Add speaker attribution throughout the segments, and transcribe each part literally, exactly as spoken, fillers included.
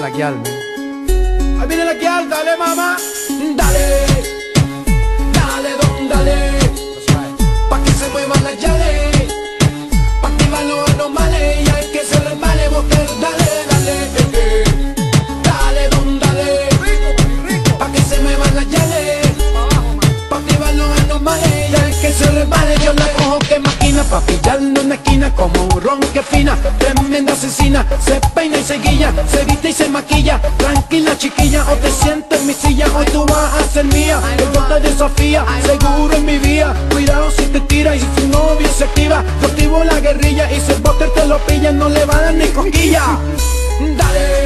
Speaker 1: la guial, man. Ahí viene la guial, dale mamá. Dale, dale don, dale. Pa' que se muevan las yales, pa' activar los anomales. Y hay que se resbale, boter, dale, dale, eh, eh. Dale don, dale. Pa' que se muevan las yales, pa' activar los anomales. Y hay que se resbale, yo la cojo que máquina pa' pillarlo en la esquina como un ron que fina, tremenda asesina. Se peina y se guilla, se viste y se maquilla. Tranquila chiquilla, o te sientes en mi silla. Hoy tú vas a ser mía, el bote de Sofía, seguro en mi vía. Cuidado si te tira y si tu novio se activa. Yo activo la guerrilla y si el bote te lo pilla no le va a dar ni cosquilla. Dale,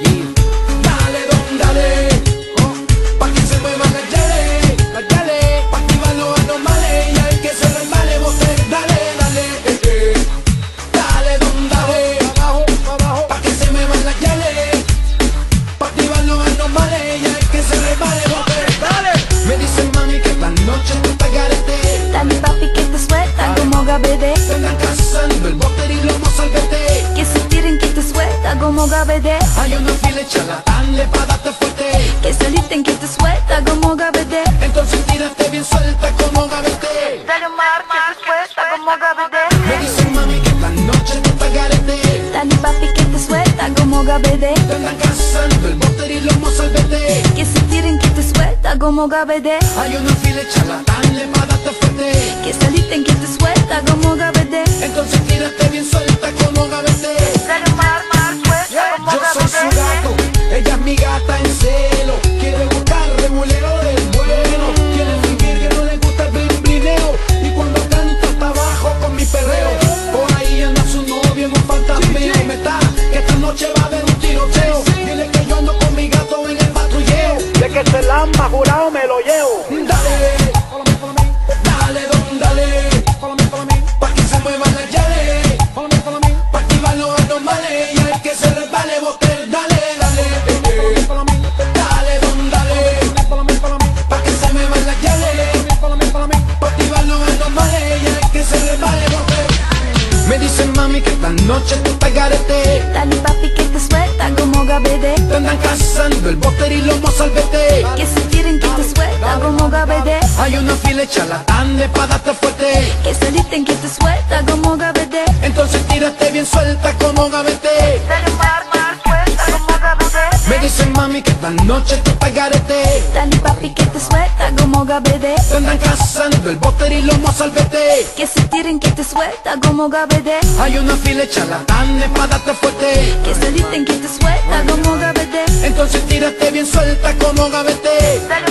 Speaker 1: dale don, dale. Pa' que se muevan las yales, las yales, pa' activar los anomales. Y hay que se resbale, bote, dale, dale, eh, eh. Dale don, dale. Pa' que se muevan las yales, pa' activar los anomales. Y hay que se resbale, bote, dale. Me dicen mami que esta noche tú te garete.
Speaker 2: Dale papi que te suelta como gabede.
Speaker 1: Te andan cazando el bote y los mozalbete.
Speaker 2: Que se tiren que te suelta como gabede.
Speaker 1: Hay una fila charlatán, le pa' darte fuerte.
Speaker 2: Que se listen que te suelta como gabede.
Speaker 1: Entonces tírate bien suelta como gavete.
Speaker 2: Dale mar que te suelta como gabede.
Speaker 1: Me dicen mami que esta noche tú te garete.
Speaker 2: Dale papi que te suelta como gabede.
Speaker 1: Te andan cazando el bote y los mozalbete.
Speaker 2: Que se tiren que te suelta como gabede.
Speaker 1: Hay una fila charlatán, le pa' darte fuerte.
Speaker 2: Que se listen que te suelta como gabede.
Speaker 1: Entonces tírate bien suelta como gavete.
Speaker 2: Dale mar, mar, suelta como
Speaker 1: Yo soy su gato, ella es mi gata en celo. Quiere buscar regulero del bueno. Quiere fingir que no le gusta el blimblineo. Y cuando canta está abajo con mi perreo. Por ahí anda su novio en un fantasmeo. Me está que esta noche va a haber un tiroteo. Dile que yo ando con mi gato en el patrulleo. De que se lamba, jurado me lo llevo. Dale, dale don, dale. Pa' que se muevan las yales, pa' activar los anomales. Y hay que se resbale, boter, dale, dale, eh, eh. Dale don, dale. Pa' que se muevan las yales, pa' activar los anomales. Y hay que se resbale, boter. Me dicen mami que esta noche tú te garete.
Speaker 2: Dale papi que te suelta como gabede.
Speaker 1: Te andan cazando el boter y los mozalbete.
Speaker 2: Que se tiren que te suelta como gabede.
Speaker 1: Hay una fila charlatán, le pa' darte fuerte.
Speaker 2: Que se listen que te suelta como gabede.
Speaker 1: Entonces tírate bien suelta como gavete.
Speaker 2: Dale mar, mar, suelta como gabede.
Speaker 1: Me dicen mami que esta noche tú te garete.
Speaker 2: Dale papi que te suelta como gabede.
Speaker 1: Te andan cazando el boter y los mozalbete.
Speaker 2: Que se tiren que te suelta como gabede.
Speaker 1: Hay una fila charlatán, le pa' darte fuerte.
Speaker 2: Que se listen que te suelta como gabede.
Speaker 1: Entonces tírate bien suelta como gavete.
Speaker 2: Dale